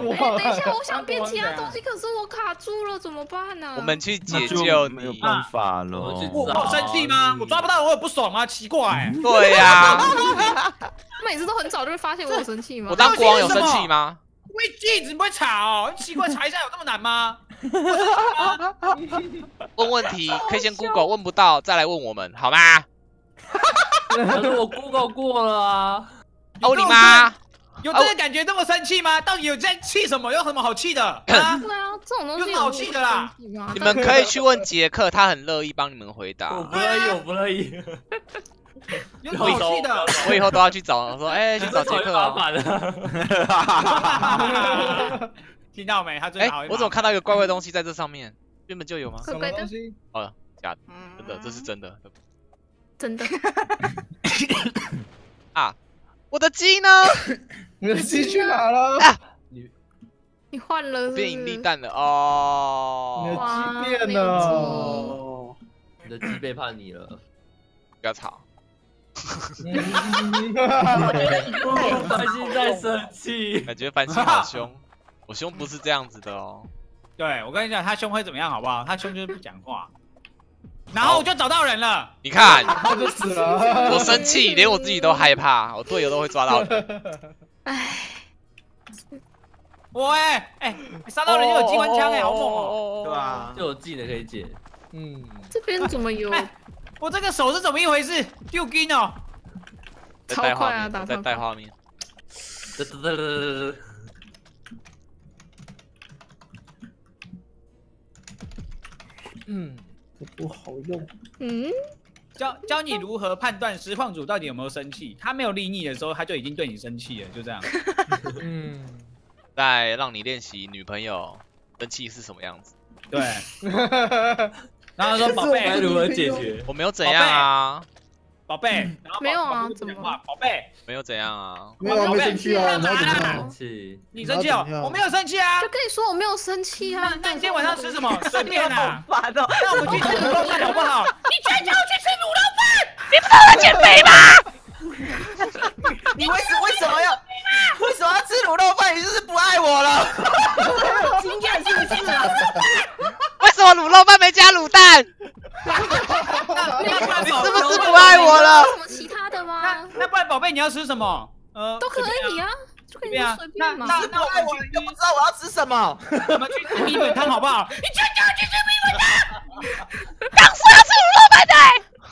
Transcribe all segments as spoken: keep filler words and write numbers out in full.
哎，等一下，我想变其他东西，可是我卡住了，怎么办呢？ 我们去解救你， 没有办法了。 我我生气吗？我抓不到，我有不爽吗？奇怪。 对呀， 每次都很早就会发现我有生气吗？ 我当国王有生气吗？ 会记，怎么会查哦？奇怪，查一下有这么难吗？ 问问题可以先 Google， 问不到再来问我们，好吗？ 可是我 Google 过了啊。 哦你妈！ 有这个感觉这么生气吗？到底有在气什么？有什么好气的？啊， 对啊，这种东西有什么好气的啦？ 你们可以去问杰克，他很乐意帮你们回答。 我不乐意，我不乐意。 有什么好气的？ 我以后都要去找，说哎，去找杰克哦。 听到没？他最好。 哎，我怎么看到一个怪怪的东西在这上面？原本就有吗？ 什么东西？ 哦，假的，真的，这是真的。 真的。 啊，我的鸡呢？ 你的鸡去哪了？ 啊， 你你换了变引力弹了哦。 你的鸡变了。 你的鸡背叛你了。 不要吵。 范心在生气， 感觉范心好凶。我凶不是这样子的哦。 对，我跟你讲，他凶会怎么样，好不好？他凶就是不讲话。然后我就找到人了。 你看， 他就死了。 我生气，连我自己都害怕，我队友都会抓到的。 唉， 我哎哎，杀到人就有机关枪哎，好猛哦！ 对吧？ 就有技能可以解。 嗯， 这边怎么有？ 我这个手是怎么一回事？丢金哦！ 超快啊，打在带画面。 得得得得得。 嗯，这不好用。 嗯， 教教你如何判断实况主到底有没有生气。他没有利益的时候，他就已经对你生气了，就这样。 嗯， 再让你练习女朋友生气是什么样子。 对。然后说宝贝该如何解决？ 我没有怎样啊， 宝贝。 没有啊，怎么？ 宝贝， 没有怎样啊。 没有，没生气啊，你要怎么样？ 生气？ 你生气哦？我没有生气啊。 就跟你说我没有生气啊。 那你今天晚上吃什么？随便啊。 烦哦。 那我们去吃卤肉饭好不好？你居然叫我去吃卤肉饭？ 你不知道我减肥吗？ 你为什为什么要为什么要吃卤肉饭？你是不是不爱我了？ 经验是不是啊？ 为什么卤肉饭没加卤蛋？你是不是不爱我了？ 什么其他的吗？ 那不然宝贝你要吃什么？呃， 都可以啊，就跟你说随便嘛。 你是不爱我，你都不知道我要吃什么。 我们去吃米粉汤好不好？你居然叫我去吃米粉汤！ 当初要吃卤肉饭的。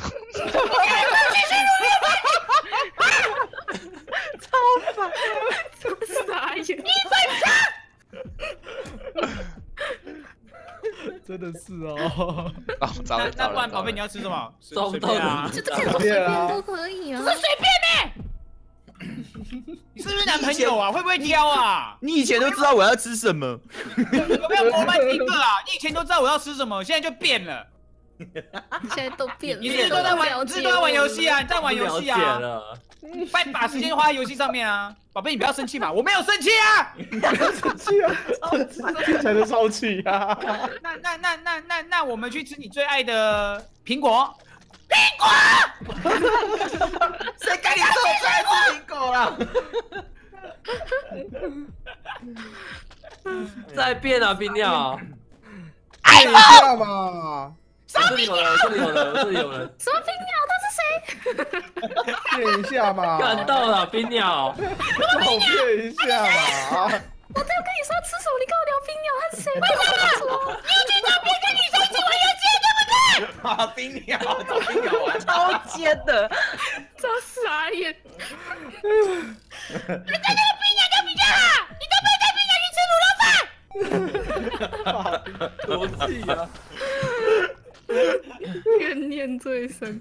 超烦！ 傻眼！ 米粉汤。真的是哦。 哦，糟了糟了。 那不然宝贝你要吃什么？ 找不到啊， 就这个随便都可以啊。 这随便呢。你是不是男朋友啊？会不会挑啊？ 你以前都知道我要吃什么？ 有没有模范一个啊？你以前都知道我要吃什么，现在就变了。 现在都变了。 你是都在玩，你是都在玩游戏啊？你在玩游戏啊？把把时间花在游戏上面啊！宝贝，你不要生气嘛，我没有生气啊！ 你不要生气啊！听起来就超气啊！ 那那那那那那我们去吃你最爱的苹果。苹果！ 谁跟你说我最爱吃苹果了？ 再变啊，冰鸟！ 变一下嘛！ 这里有人，这里有人，这里有人。 什么冰鸟？他是谁？ 变一下嘛！ 看到了，冰鸟。 我变一下嘛！ 我都跟你说吃什么，你跟我聊冰鸟，他是谁？为什么？你有听到别跟你说吃玩游戏，对不对？ 啊，冰鸟，找冰鸟玩，超尖的， 超傻眼。你在那个冰鸟就比较好，你都没有带冰鸟去吃卤肉饭。多气啊！ 怨念最深。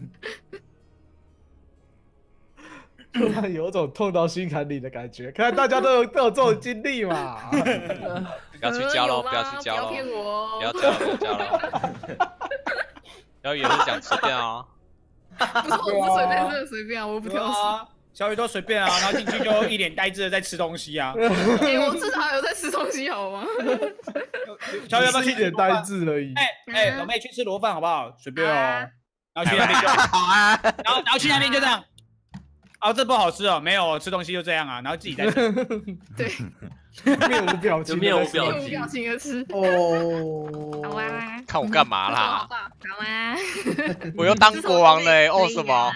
突然有种痛到心坎里的感觉，看来大家都有都有这种经历嘛。 不要去教喽，不要去教喽， 不要骗我， 不要教了，不要教了。小雨也是讲随便啊。 不是，我不随便，真的随便啊，我不挑食。 小雨都随便啊，然后进去就一脸呆滞的在吃东西啊。 哎，我至少有在吃东西好吗？ 小雨要不要去一脸呆滞而已？ 哎哎，老妹去吃螺饭好不好？随便哦。然后去那边就好啊，然后然后去那边就这样。 哦，这不好吃哦，没有吃东西就这样啊，然后自己在吃。 对， 面无表情， 面无表面无表情的吃。 哦， 好啊， 看我干嘛啦？ 好啊， 我又当国王嘞！哦什么？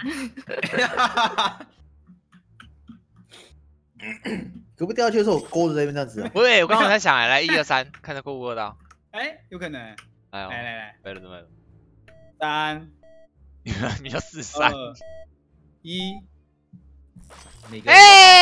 可不掉下去的时候，我勾着这边这样子啊。 不对，我刚刚在想，来一二三，看他过不过到。 哎，有可能。 来哦， 来来来， 来了怎么了？ 三你要四三。 二一。 哎！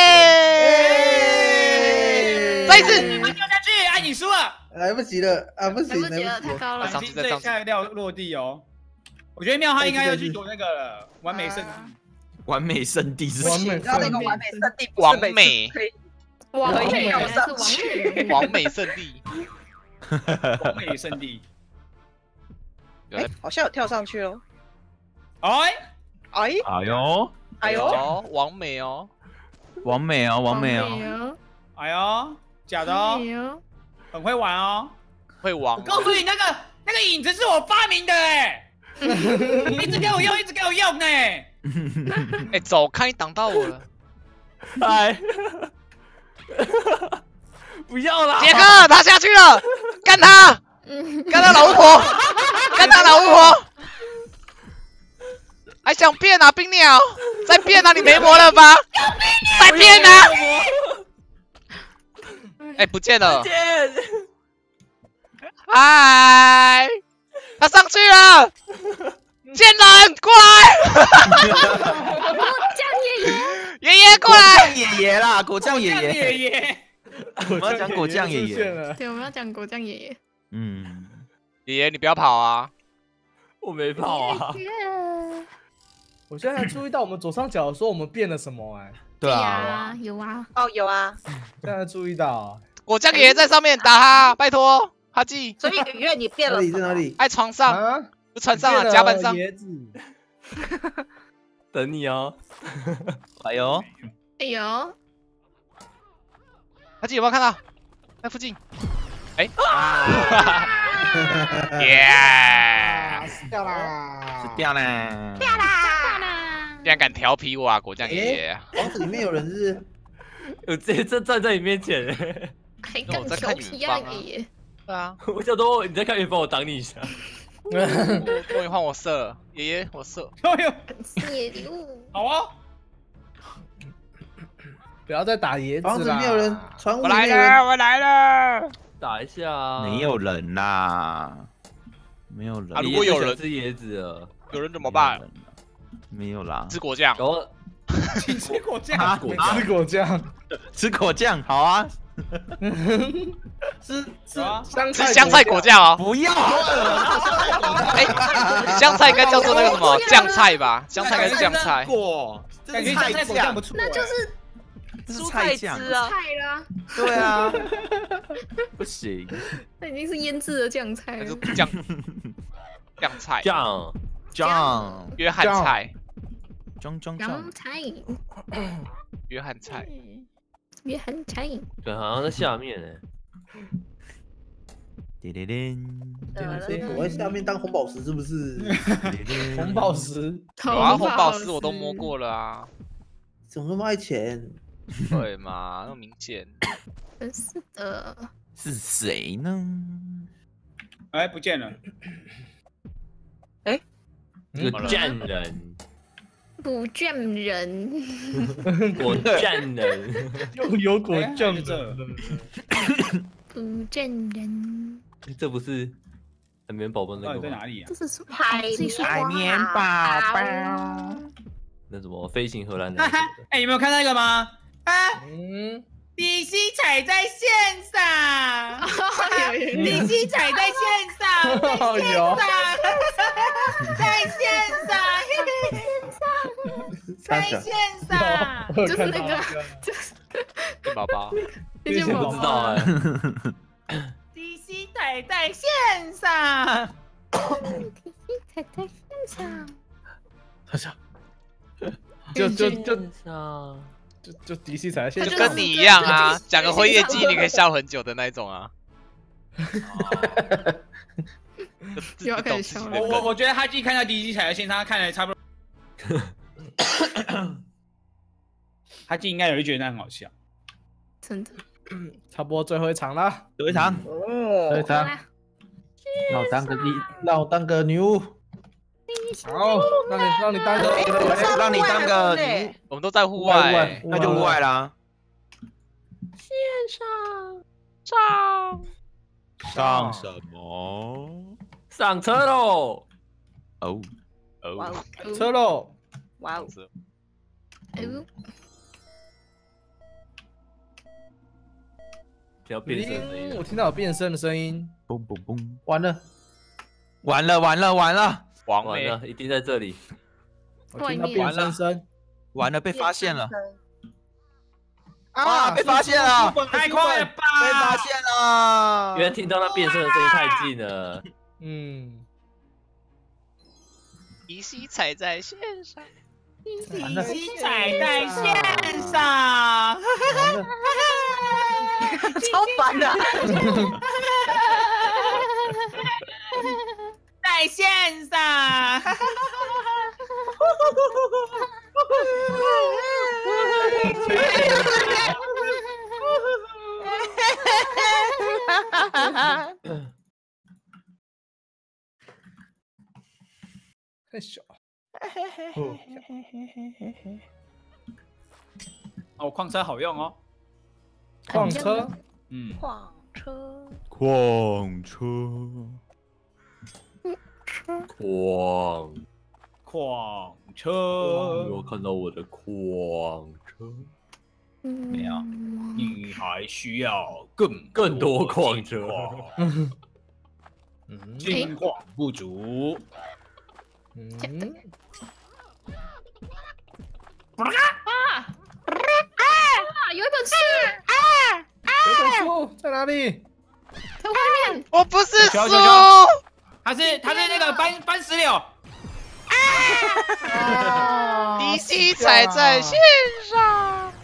再一次， 掉下去，哎，你输了。 来不及了啊！不来行， 不及了， 来不及了。 太高了。 上去再上去下一料落地哦。我觉得妙哈应该要去躲那个了，完美圣地。 完美圣地是完美然后那个完美圣地， 完美， 王美可以还是王美？ 完美圣地， 完美圣地。 哎，好像有跳上去哦。 哎哎哎呦， 哎呦， 哦，完美哦， 完美哦，完美哦， 哦， 哎呦，假的哦， 哦， 很会玩哦。 会王我。告诉你，那个那个影子是我发明的哎，一直给我用，一直给我用呢。 哎，走开，挡到我了。 哎，不要啦！ 杰哥，他下去了，干他，干他老巫婆，干他老巫婆。还想变啊，冰鸟！再变啊，你没魔了吧？再变啊！哎，不见了！嗨，他上去了！贱人，过来！ 酱爷爷， 爷爷过来！ 爷爷啦，果酱爷酱爷， 爷爷， 我们要讲果酱爷出现爷。 了。 对，我们要讲果酱爷爷。 嗯， 爷爷，你不要跑啊！ 我没跑啊！ 我现在还注意到我们左上角说我们变了什么哎， 对啊， 呀，有啊， 哦有啊， 现在注意到， 果酱爷爷在上面打他，拜托，哈记， 所以雨月你变哪了什么？ 里在哪里？ 在床上， 啊， 不船上啊， 变了甲板上。 椰子， 等你哦。 哎呦， 哎呦， 哈记有没有看到？在附近。哎，耶！ 死掉啦！ 死掉啦！ 啦啦！ 竟然敢调皮我啊，果酱爷爷！ 房子里面有人是我直接站站在你面前， 还敢调皮啊，爷爷！ 对啊， 我想说你在看远方，我挡你一下。 终于换我射了，爷爷我射。 哎呦， 谢礼物， 好啊， 不要再打椰子房子里啦。 面有人，船屋我来里面有人。 了，我来了。 打一下啊！ 没有人啦，没有人啊。如果有人吃椰子了， 有人怎么办？ 没有啦， 吃果酱。 搞我请吃果酱。 啊吃果酱， 吃果酱，好啊， 吃吃有啊香吃香菜果酱哦。 不要， 哎，香菜应该叫做那个什么酱菜吧？香菜应该是酱菜。 果， 感觉香菜果酱不错。 那就是这是蔬菜菜酱汁，啊， 菜啦， 对啊，不行， 那已经是腌制的酱菜那了。 是酱酱菜， 酱酱， 约翰菜， 装装酱洋，菜， 约翰菜。 约翰菜， 对，好像在下面呢。 叮叮叮， 谁躲在下面当红宝石是不是？ 红宝石， 有啊，红宝石我都摸过了啊。 怎么那么爱钱？ 对嘛，那么明显。 真是的。 是谁呢？ 哎，不见了。 这个贱人， 不见人， 我贱人， 又有果酱哎这不见人， 这不是海绵宝宝那到底个吗？ 在哪里啊这？是什么？ 海自己说海绵宝宝， 那什么飞行荷兰男什么的。 哎，你没有看那个吗？啊， 嗯， 底薪踩在线上，底薪踩在线上， 哦有， 在线上，在线上， 我有就是那个看到个就是面包包， 那些宝不知道宝， 哎， 底薪踩在线上。 踩在线上， 好像就就就上就就迪西踩在线就上， 跟你一样啊，讲个辉夜姬你可以笑很久的那一种啊。 又要开始笑了我我我觉得他既看到第一季踩在线上，他看的差不多。 他就应该也会觉得那很好笑。 真的。 差不多最后一场啦， 最后一场， 哦最后一场，让我当个第，让我当个女巫。好，让你让你当个， 让你当个女我们都在户户外外， 巫，那就户外啦。 线上上上什么？ 上车喽！ 哦哇哦， 哦， 车喽！ 哇哦， 哎呦， 听到变身的声音了， 我听到有变身的声音， 嘣嘣嘣！ 完了， 完了完了完了王妹完了，一定在这里。 我听到变身声， 完了，被发现了！ 啊啊，被发现了！ 太快了吧！ 被发现了！ 因为听到那变身的声音太近了。 嗯， 依稀踩在线上， 完了， 七彩在线上， 完了， 超烦的。 在线上。 太小。 哦，矿车好用哦。 矿车， 嗯， 矿车， 矿车， 矿矿车。 有没有看到我的矿车？ 没有你还需要更更多矿车。 嗯金矿不足。 嗯， 啊啊！有一本书有本书在哪里？ 在外面， 我不是球球猪， 球他是他是那个搬搬石榴。 依稀踩在线上，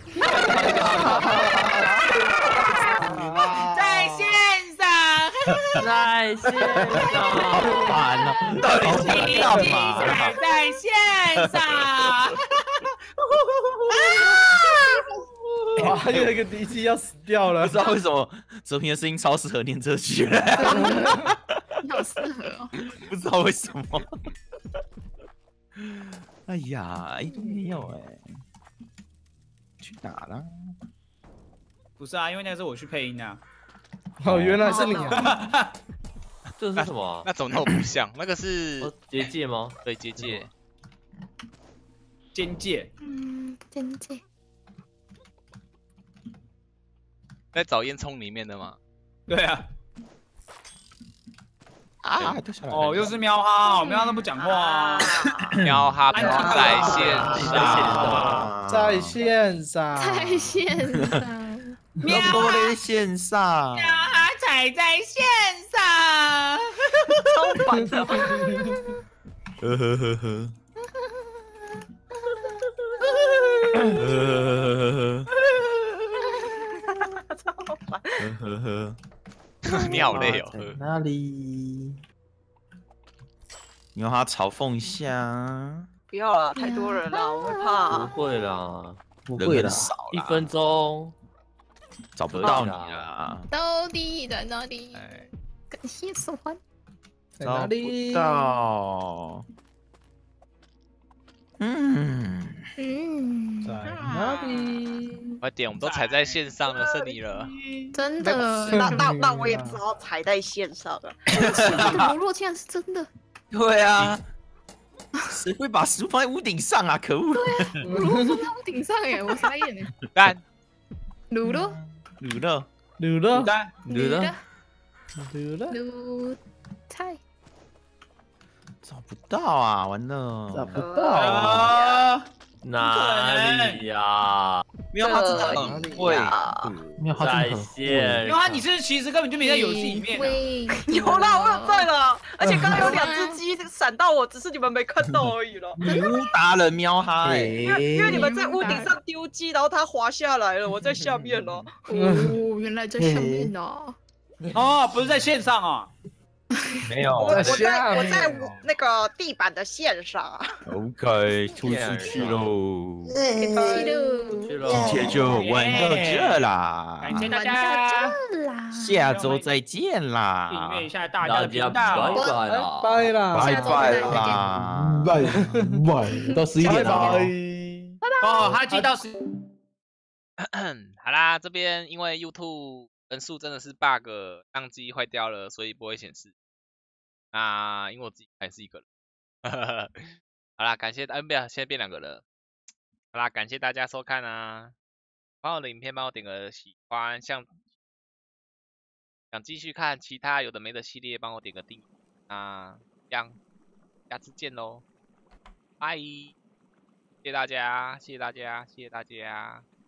在线上， 在线上， 完了，到底想干嘛踩啦？ 在线上。 哇，有一个敌机要死掉了不知。道为什么泽平的声音超适合念这句， 你好适合哦。 不知道为什么。哎呀，一都没有哎，去哪了？ 不是啊，因为那是我去配音的、啊。 哦，原来是你啊！ 这是什么啊？ 那怎么那么不像？那个是哦结界吗？ 对结界， 边界。 嗯，真界。 在找烟囱里面的吗？ 对啊。 啊，掉下来了哦，又是喵哈，喵哈都不讲话啊。 喵哈不在线啊上， 在线上， 在线上， 喵都在线上， 喵哈踩在线上。 超烦的。 呵呵呵呵。呃超烦。 呵呵， 你好累哦。 在哪里？你让他嘲讽一下， 不要了，太多人了，我会不怕。 会啦， 人很少啦， 一分钟找不到你啦， 到底在哪里？ 哎， 感谢手环。 在哪里？ 找不到。嗯， 嗯， 在哪里？ 快点，我们都踩在线上了，剩你了。 真的， 那那那我也只好踩在线上了。 那个不落竟然是真的， 对啊，谁会把食物放在屋顶上啊？可恶！ 乳酪放在屋顶上耶，我傻眼耶。 干， 乳酪， 卤肉， 卤了， 牡丹， 女的卤了， 卤菜， 找不到啊！完了， 找不到啊！ 啊， 哪里呀？ 没有他真的很会，没有他在真的很线因为他你是其实根本就没在游戏里面、啊。 会有啦，我有在了，而且刚刚有两只鸡闪到我，只是你们没看到而已了。 女巫达人喵哈哎， 因为因为你们在屋顶上丢鸡，然后它滑下来了，我在下面了。 哦，原来在下面呢。 哦，不是在线上啊。 没有， 我我在下我在面那个地板的线上啊。 OK，吐出去喽， 去去了， 今天就玩到这啦， 感谢大玩家， 到这啦， 下周再见订啦阅一，下大家大的频家拜道。 拜啦， 拜啦， 拜下周拜再见啦， 拜拜，到十一点了哦。 哦，他记到十。 好啦，这边因为 YouTube 人数真的是 bug，宕机坏掉了，所以不会显示。那因为我自己还是一个人，好啦，感谢，嗯，不要，现在变两个了。好啦，感谢大家收看啊！帮我的影片帮我点个喜欢，像想继续看其他有的没的系列，帮我点个订阅啊！这样，下次见喽，拜！谢谢大家，谢谢大家，谢谢大家。